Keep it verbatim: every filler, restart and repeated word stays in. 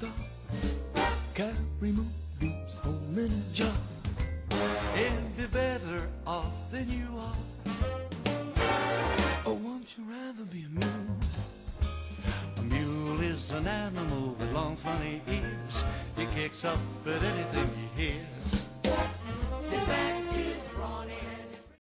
stop, carry movies home in a jar, and be better off than you are. Or won't you rather be a mule? A mule is an animal with long funny ears. He kicks up at anything he hears.